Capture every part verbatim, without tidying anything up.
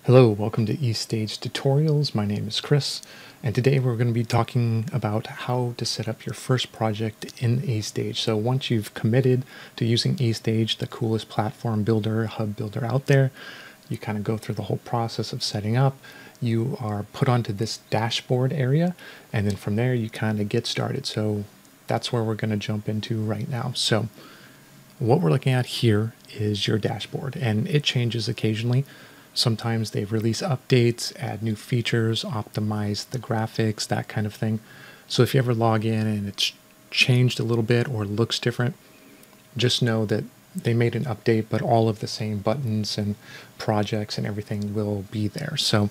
Hello, welcome to Estage Tutorials. My name is Chris, and today we're going to be talking about how to set up your first project in Estage. So once you've committed to using Estage, the coolest platform builder, hub builder out there, you kind of go through the whole process of setting up. You are put onto this dashboard area, and then from there you kind of get started. So that's where we're going to jump into right now. So what we're looking at here is your dashboard, and it changes occasionally. Sometimes they release updates, add new features, optimize the graphics, that kind of thing. So if you ever log in and it's changed a little bit or looks different, just know that they made an update, but all of the same buttons and projects and everything will be there. So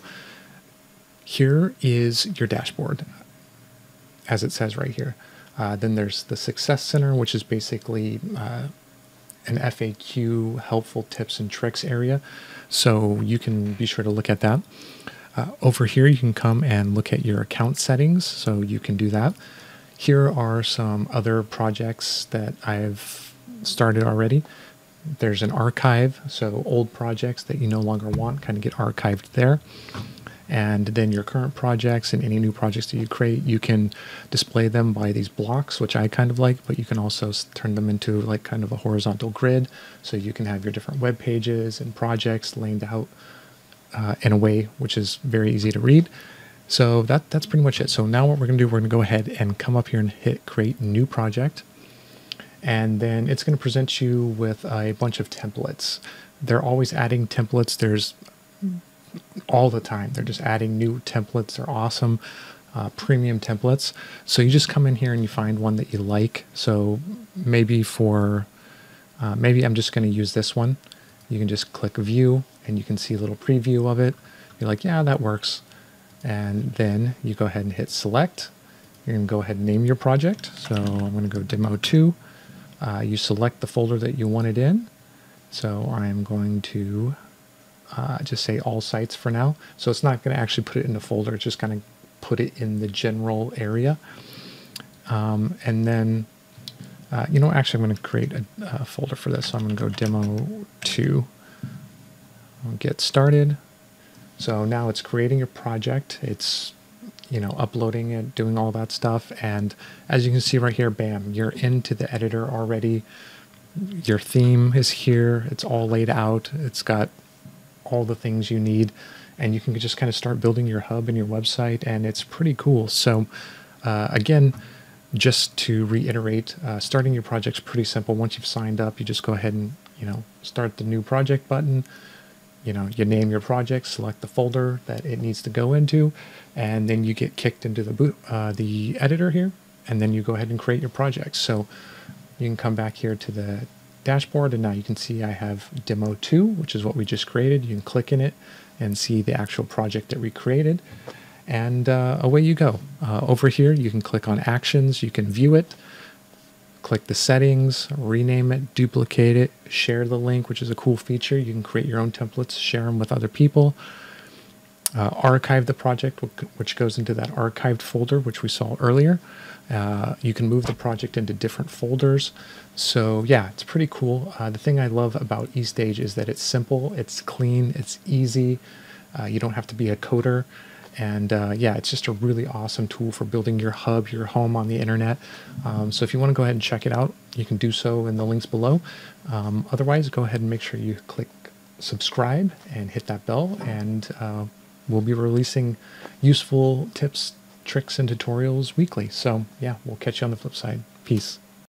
here is your dashboard, as it says right here. Uh, then there's the Success Center, which is basically uh, an F A Q, helpful tips and tricks area. So you can be sure to look at that. Uh, over here, you can come and look at your account settings. So you can do that. Here are some other projects that I've started already. There's an archive. So old projects that you no longer want kind of get archived there. And then your current projects and any new projects that you create, you can display them by these blocks, which I kind of like, but you can also turn them into like kind of a horizontal grid. So you can have your different web pages and projects laid out uh, in a way which is very easy to read. So that, that's pretty much it. So now what we're going to do, we're going to go ahead and come up here and hit create new project. And then it's going to present you with a bunch of templates. They're always adding templates. There's all the time. They're just adding new templates. They're awesome, uh, premium templates. So you just come in here and you find one that you like. So maybe for, uh, maybe I'm just going to use this one. You can just click view and you can see a little preview of it. You're like, yeah, that works. And then you go ahead and hit select. You're going to go ahead and name your project. So I'm going to go demo two. Uh, you select the folder that you want it in. So I'm going to Uh, just say all sites for now. So it's not going to actually put it in a folder. It's just going to put it in the general area. Um, and then, uh, you know, actually I'm going to create a, a folder for this. So I'm going to go demo two. I'll get started. So now it's creating your project. It's, you know, uploading it, doing all that stuff. And as you can see right here, bam, you're into the editor already. Your theme is here. It's all laid out. It's got all the things you need, and you can just kind of start building your hub and your website, and it's pretty cool. So uh, again, just to reiterate, uh, starting your project's pretty simple. Once you've signed up, you just go ahead and, you know, start the new project button. You know, you name your project, select the folder that it needs to go into, and then you get kicked into the boot, uh, the editor here, and then you go ahead and create your project. So you can come back here to the dashboard, and now you can see I have demo two, which is what we just created. You can click in it and see the actual project that we created, and uh, away you go. Uh, over here you can click on actions, you can view it, click the settings, rename it, duplicate it, share the link, which is a cool feature. You can create your own templates, share them with other people, uh, archive the project, which goes into that archived folder which we saw earlier. Uh, you can move the project into different folders. So yeah, it's pretty cool. Uh, the thing I love about Estage is that it's simple, it's clean, it's easy. Uh, you don't have to be a coder. And uh, yeah, it's just a really awesome tool for building your hub, your home on the internet. Um, so if you want to go ahead and check it out, you can do so in the links below. Um, otherwise, go ahead and make sure you click subscribe and hit that bell, and uh, we'll be releasing useful tips, tricks, and tutorials weekly. So yeah, we'll catch you on the flip side. Peace.